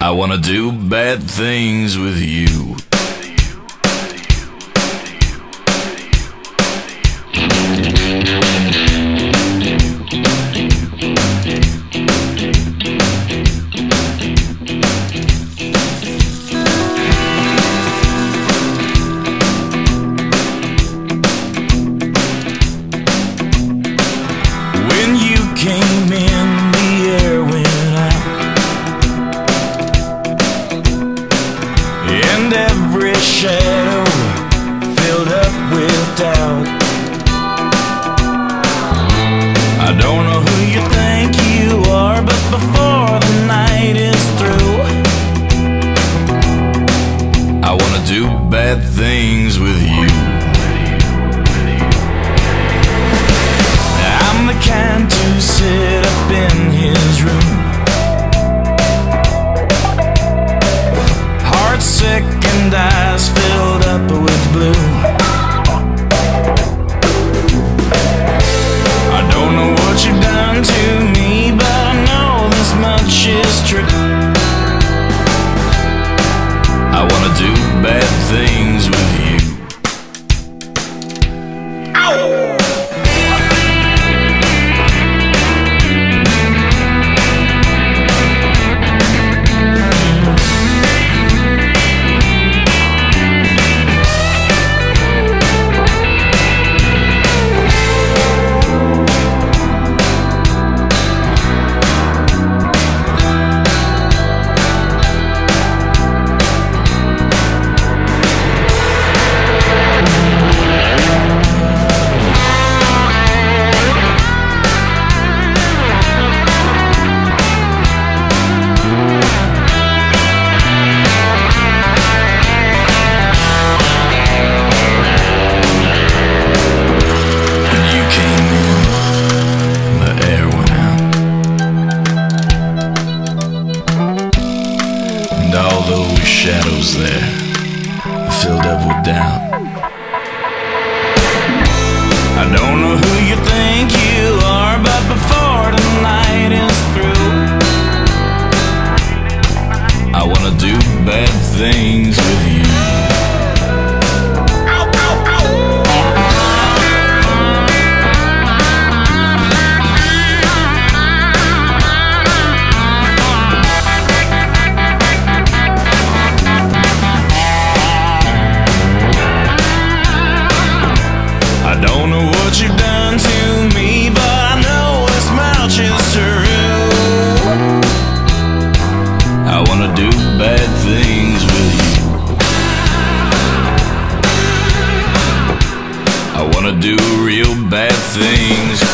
I wanna do bad things with you. When you came in, the air went out, and every shadow filled up with doubt. I don't know who you think you are, but before the night is through, I wanna do bad things with you. I'm the kind to sit up in his room, heart sick and eyes filled up with blue. I don't know what you've done to me, but I know this much is true. I wanna do bad things with you. Ow! All those shadows there filled up with doubt. I don't know who you think you are, but before the night is through, I wanna do bad things with you. I don't know what you've done to me, but I know this much is true. I wanna do bad things with you. I wanna do real bad things